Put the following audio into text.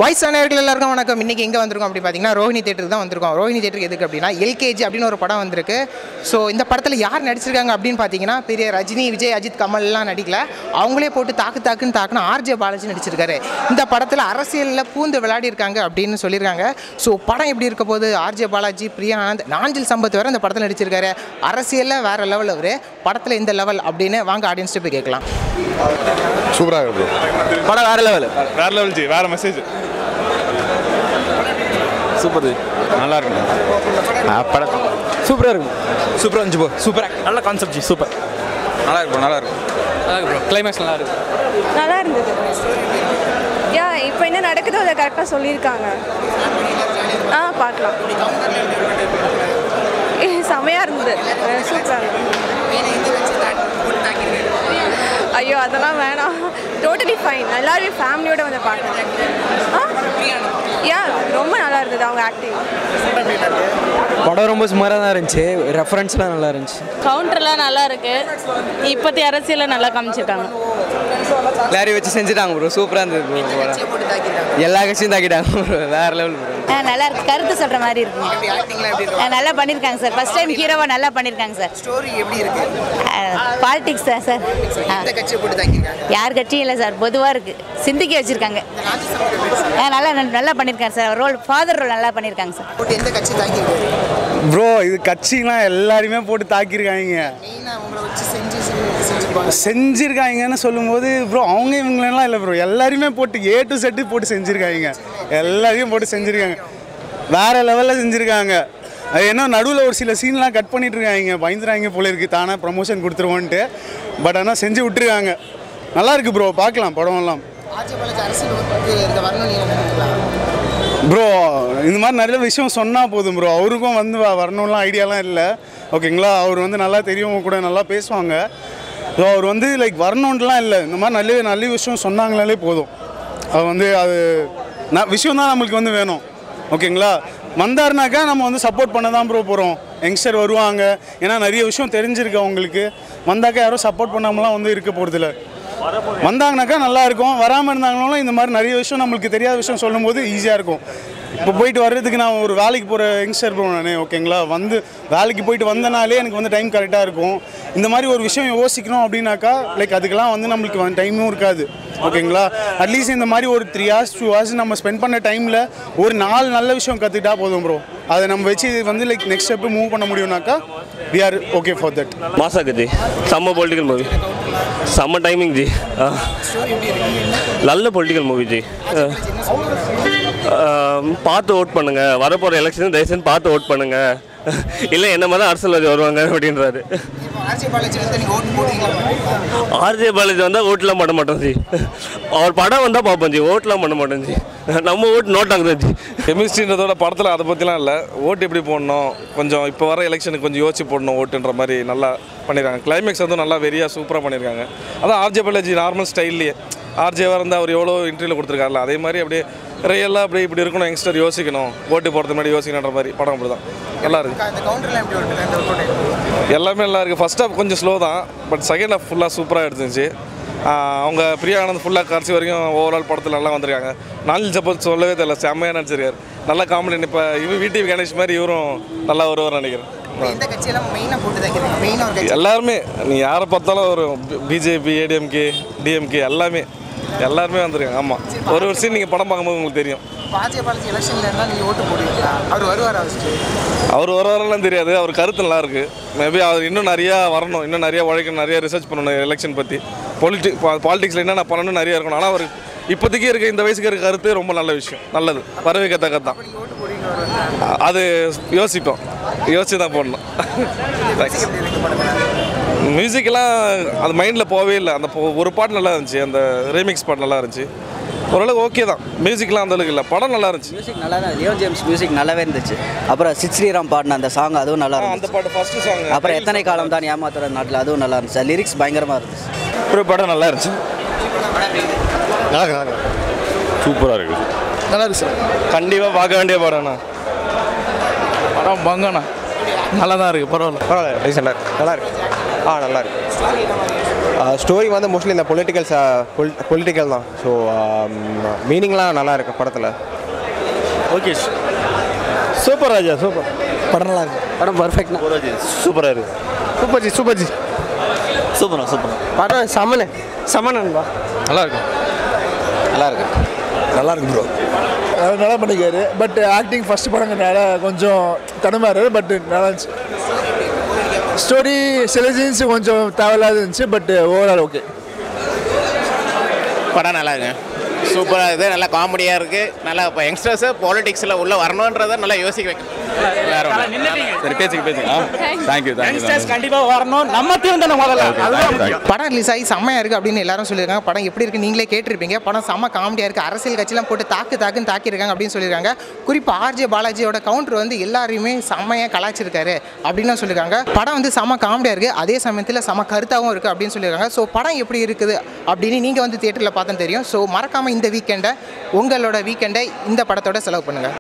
Voice நேயர்கள் எல்லாருக்கும் வணக்கம். இன்றைக்கி எங்கே வந்திருக்கோம் அப்படி பார்த்தீங்கன்னா ரோஹிணி தேட்டருக்கு தான் வந்திருக்கோம். ரோஹிணி தேட்டருக்கு எதுக்கு அப்படின்னா எல்கேஜி அப்படின்னு ஒரு படம் வந்திருக்கு. ஸோ இந்த படத்தில் யார் நடிச்சிருக்காங்க அப்படின்னு பார்த்தீங்கன்னா பெரிய ரஜினி, விஜய், அஜித், கமல்லாம் நடிக்கல. அவங்களே போட்டு தாக்குன்னு ஆர்ஜே பாலாஜி நடிச்சிருக்காரு. இந்த படத்தில் அரசியலில் பூந்து விளையாடி இருக்காங்க அப்படின்னு சொல்லியிருக்காங்க. ஸோ படம் எப்படி இருக்க போது? ஆர்ஜே பாலாஜி, பிரியா ஆனந்த், நாஞ்சில் சம்பத் வேறு இந்த படத்தில் நடிச்சிருக்காரு. அரசியலில் வேறு லெவல் அவர், படத்தில் இந்த லெவல் அப்படின்னு வாங்க ஆடியன்ஸ்ட்டு போய் கேட்கலாம். சூப்பராக இருக்கு படம். வேறு லெவல் ஜி, வேறு மெசேஜ். சூப்பர் ஜி, நல்லா இருக்கு படம். சூப்பராக இருக்கும். சூப்பராக இருந்துச்சு ப்ரோ. சூப்பராக நல்ல கான்செப்ட் ஜி. சூப்பர், நல்லா இருக்கும். நல்லா இருக்கும் ப்ரோ. கிளைமேக்ஸ் நல்லா இருக்கு. நல்லா இருந்தது. இப்போ என்ன நடக்குதோ அதை கரெக்டாக சொல்லியிருக்காங்க. பார்க்கலாம். செமையாக இருந்தது. சூப்பராக இருந்தது. ஐயோ அதெல்லாம் வேணாம். Totally fine. எல்லாருமே ஃபேமிலியோடு வந்து பார்க்கலாம். ரொம்ப நல்லா இருந்தது அவங்க ஆக்டிங். படம் ரொம்ப சுமாராக தான் இருந்துச்சு. ரெஃபரன்ஸ்லாம் நல்லா இருந்துச்சு. கவுண்டர்லாம் நல்லா இருக்கு. இப்போத்தி அரசியலில் நல்லா காமிச்சிருக்காங்க. எல்லாரையும் வச்சு செஞ்சுட்டாங்க ப்ரோ. சூப்பராக இருந்தது ப்ரோ. எல்லா கட்சியும் தாக்கிட்டாங்க ப்ரோ. வேறு லெவல் ப்ரோ. நல்லா இருக்கு. கருத்து சொல்கிற மாதிரி இருக்கு. நல்லா பண்ணியிருக்காங்க சார். ஃபர்ஸ்ட் டைம் ஹீரோவா நல்லா பண்ணியிருக்காங்க சார். ஸ்டோரி எப்படி இருக்கு? பாலிடிக்ஸ் தான் சார். யார் கட்சியும் இல்லை சார். பொதுவாக இருக்கு. சிந்திக்க வச்சிருக்காங்க. நல்லா பண்ணியிருக்காங்க சார். ரோல் ஃபாதர் ரோல் நல்லா பண்ணியிருக்காங்க சார். எந்த கட்சி தாக்கிருக்கு ப்ரோ? இது கட்சிலாம் எல்லாருமே போட்டு தாக்கியிருக்காங்க. செஞ்சுருக்காங்கன்னு சொல்லும்போது ப்ரோ அவங்க இவங்களெல்லாம் இல்லை ப்ரோ. எல்லாருமே போட்டு A to Z போட்டு செஞ்சுருக்காங்க. எல்லாரையும் போட்டு செஞ்சுருக்காங்க. வேறு லெவலில் செஞ்சுருக்காங்க. அது என்ன நடுவில் ஒரு சில சீன்லாம் கட் பண்ணிட்டு இருக்காங்க. பயந்துறாங்க போல இருக்குது. தானே ப்ரமோஷன் கொடுத்துருவோன்ட்டு. பட் ஆனால் செஞ்சு விட்டுருக்காங்க. நல்லா இருக்குது ப்ரோ. பார்க்கலாம் படமெல்லாம். ப்ரோ இந்த மாதிரி நிறைய விஷயம் சொன்னால் போதும் ப்ரோ. அவருக்கும் வந்து வரணும்லாம் ஐடியாலாம் இல்லை. ஓகேங்களா? அவர் வந்து நல்லா தெரியவங்க கூட நல்லா பேசுவாங்க. ஸோ அவர் வந்து லைக் வரணுன்ட்டுலாம் இல்லை. இந்த மாதிரி நல்ல விஷயம் சொன்னாங்களாலே போதும். அது வந்து அது விஷயம் தான் நம்மளுக்கு வந்து வேணும். ஓகேங்களா? வந்தாருனாக்கா நம்ம வந்து சப்போர்ட் பண்ண தான் ப்ரோ போகிறோம். யங்ஸ்டர் வருவாங்க. ஏன்னா நிறைய விஷயம் தெரிஞ்சிருக்கு அவங்களுக்கு. வந்தாக்கா யாரும் சப்போர்ட் பண்ணாமலாம் வந்து இருக்க போகிறதில்ல. வந்தாங்கனாக்கா நல்லாயிருக்கும். வராமல் இருந்தாங்கனாலும் இந்த மாதிரி நிறைய விஷயம் நம்மளுக்கு தெரியாத விஷயம் சொல்லும்போது ஈஸியாக இருக்கும். இப்போ போயிட்டு வர்றதுக்கு நான் ஒரு வேலைக்கு போகிற யங்ஸ்டர் ப்ரோ நான். ஓகேங்களா? வந்து வேலைக்கு போயிட்டு வந்தனாலே எனக்கு வந்து டைம் கரெக்டாக இருக்கும். இந்த மாதிரி ஒரு விஷயம் யோசிக்கணும் அப்படின்னாக்கா லைக் அதுக்கெல்லாம் வந்து நம்மளுக்கு வந்து டைமும் இருக்காது. ஓகேங்களா? அட்லீஸ்ட் இந்த மாதிரி ஒரு 3 hours 2 hours நம்ம ஸ்பெண்ட் பண்ண டைமில் ஒரு 4 நல்ல விஷயம் கற்றுக்கிட்டா போதும் ப்ரோ. அதை நம்ம வச்சு வந்து லைக் நெக்ஸ்ட் ஸ்டெப்பு மூவ் பண்ண முடியும்னாக்கா we are okay for that. மாசாக்கு ஜி, செம்ம பொலிட்டிக்கல் மூவி, செம்ம டைமிங் ஜி. நல்ல பொலிட்டிக்கல் மூவி ஜி. பார்த்து ஓட் பண்ணுங்க. வரப்போகிற எலெக்ஷன் தயவுசெய்து பார்த்து ஓட் பண்ணுங்க. இல்லை என்ன மாதிரி தான் அரசியல்வாதி வருவாங்க அப்படின்றாரு. ஆர்ஜே பாலாஜி வந்தால் ஓட்டெலாம் பண்ண மாட்டோம் ஜி. அவர் படம் வந்தால் பார்ப்போம் ஜி. ஓட்டெலாம் பண்ண மாட்டோம் ஜி. நம்ம ஓட்டு நோட் ஆகுது ஜி. கெமிஸ்ட்ரின்றதோட படத்தில் அதை பற்றிலாம் இல்லை. ஓட்டு எப்படி போடணும், கொஞ்சம் இப்போ வர எலெக்ஷனுக்கு கொஞ்சம் யோசிச்சு போடணும் ஓட்டுன்ற மாதிரி நல்லா பண்ணியிருக்காங்க. கிளைமேக்ஸ் வந்து நல்லா வெறியாக சூப்பராக பண்ணியிருக்காங்க. அதான் ஆர்ஜே பாலாஜி நார்மல் ஸ்டைல்லையே ஆர்ஜேவாக இருந்தால் அவர் எவ்வளோ இன்டர்வியூவில் கொடுத்துருக்காருல அதே மாதிரி அப்படியே ரியலாக அப்படியே இப்படி இருக்கணும். யங்ஸ்டர் யோசிக்கணும், ஓட்டு போடுறது முன்னாடி யோசிக்கணுன்ற மாதிரி படம் அப்படி தான் நல்லா இருக்குது. எல்லாமே நல்லா இருக்குது. ஃபர்ஸ்ட் ஹாஃப் கொஞ்சம் ஸ்லோ தான். பட் செகண்ட் ஹாஃப் ஃபுல்லாக சூப்பராக எடுத்துருந்துச்சு. அவங்க பிரியா ஆனந்த் ஃபுல்லாக கடைசி வரைக்கும் ஓவரால் படத்தில் நல்லா வந்திருக்காங்க. நாஞ்சில் சம்பத் சொல்லவே தெரியல, செம்மையாக நடிச்சிருக்காரு. நல்லா காமெடி. இப்போ விடிவி கணேஷ் மாதிரி இவரும் நல்லா வருவார் நினைக்கிறேன். எல்லாருமே நீ யாரை பார்த்தாலும் ஒரு பிஜேபி, ஏடிஎம்கே, டிஎம்கே எல்லாருமே வந்திருக்காங்க. ஆமாம், ஒரு சீன் நீங்கள் படம் பார்க்கும்போது உங்களுக்கு தெரியும். அவர் வருவாரெல்லாம் தெரியாது. அவர் கருத்து நல்லா இருக்குது. மேபி அவர் இன்னும் நிறையா வரணும், இன்னும் நிறையா உழைக்கணும், நிறையா ரிசர்ச் பண்ணணும் எலெக்ஷன் பற்றி. பாலிடிக்ஸில் என்னென்ன பண்ணணும் நிறையா இருக்கணும். ஆனால் அவர் இப்போதைக்கு இருக்க இந்த வயசுக்கு இருக்க கருத்து ரொம்ப நல்ல விஷயம், நல்லது, வரவேற்கத்தக்க தான். அது யோசிச்சு தான் போடணும். மியூசிக்கெல்லாம் அது மைண்டில் போகவே இல்லை. அந்த ஒரு பாட்டு நல்லா இருந்துச்சு. அந்த ரீமிக்ஸ் பாட்டு நல்லா இருந்துச்சு. ஓரளவுக்கு ஓகே தான். மியூசிக்லாம் அந்தளவுக்கு இல்லை. படம் நல்லா இருந்துச்சு. மியூசிக் நல்லா தான். லியோ ஜேம்ஸ் மியூசிக் நல்லாவே இருந்துச்சு. அப்புறம் ஸ்ரீராம் பாடின அந்த சாங் அதுவும் நல்லா இருந்துச்சு. அந்த பாட்டு ஃபர்ஸ்ட் சாங். அப்புறம் எத்தனை காலம் தான் ஏமாத்துற நாட்டில் அதுவும் நல்லா இருந்துச்சு. லிரிக்ஸ் பயங்கரமாக இருந்துச்சு. அப்புறம் படம் நல்லா இருந்துச்சு. சூப்பராக இருக்குது. நல்லா இருக்கு சார். கண்டிப்பாக பார்க்க வேண்டிய படம்ண்ணா. படம் பங்கண்ணா நல்லா தான் இருக்குது. பரவாயில்ல, நல்லா இருக்கு. நல்லா இருக்கு. நல்லா இருக்கு. ஸ்டோரி வந்து மோஸ்ட்லி இந்த பொலிட்டிக்கல் தான். ஸோ மீனிங்லாம் நல்லா இருக்கு படத்தில். ஓகே சூப்பர் ராஜா சூப்பர் படம் நல்லா இருக்கு. படம் பர்ஃபெக்ட்னா சூப்பராக இருக்குது. சூப்பர் ஜி சூப்பர் படம் சமனன்பா. நல்லா இருக்கு. நல்லா இருக்கு ப்ரோ. நல்லா பண்ணிக்காரு. பட் ஆக்டிங் ஃபர்ஸ்ட் படங்கிறனால கொஞ்சம் தடுமாறு. பட் நல்லா இருந்துச்சு. ஸ்டோரி சில சீன்ஸ் கொஞ்சம் தேவையில்லாத இருந்துச்சு. But overall okay. படம் நல்லா இருக்கு. சூப்பராக இருக்குது. நல்லா காமெடியாக இருக்குது. நல்லா இப்போ யங்ஸ்டர்ஸு பாலிடிக்ஸில் உள்ளே வரணுன்றதை நல்லா யோசிக்க வைக்கணும். சரி பேசுங்க தேங்க்யூ கண்டிப்பாக வரணும். நம்ம தீர்ந்தன முதல்ல படம் ரிலீஸ் ஆகி செம்மையாக இருக்குது அப்படின்னு எல்லாரும் சொல்லியிருக்காங்க. படம் எப்படி இருக்குது நீங்களே கேட்டிருப்பீங்க. படம் செம்ம காமெடியாக இருக்குது. அரசியல் கட்சியெலாம் போட்டு தாக்குன்னு தாக்கியிருக்காங்க அப்படின்னு சொல்லியிருக்காங்க. குறிப்பாக ஆர்ஜே பாலாஜியோட கவுண்டர் வந்து எல்லாரையுமே செம்மையாக கலாச்சிருக்காரு அப்படின்னு சொல்லியிருக்காங்க. படம் வந்து செம்ம காமெடியாக இருக்குது. அதே சமயத்தில் செம்ம கருத்தாகவும் இருக்குது அப்படின்னு சொல்லியிருக்காங்க. ஸோ படம் எப்படி இருக்குது அப்படின்னு நீங்கள் வந்து தியேட்டரில் பார்த்தா தெரியும். ஸோ மறக்காமல் இந்த வீக்கெண்டை உங்களோட வீக்கெண்டை இந்த படத்தோட செலவு பண்ணுங்கள்.